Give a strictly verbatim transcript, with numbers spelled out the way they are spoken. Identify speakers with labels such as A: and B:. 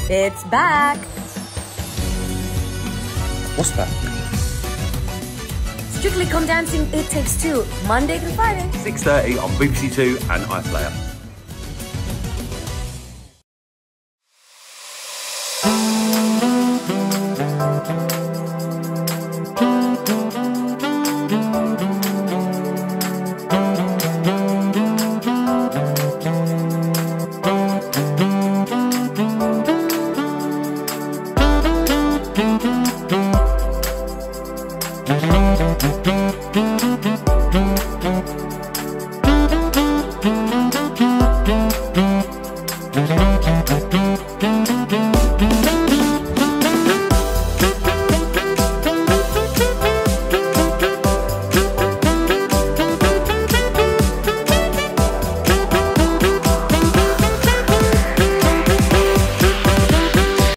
A: It's back.
B: What's that?
A: Strictly Come Dancing, It Takes Two, Monday to Friday.
B: six thirty on B B C Two and iPlayer.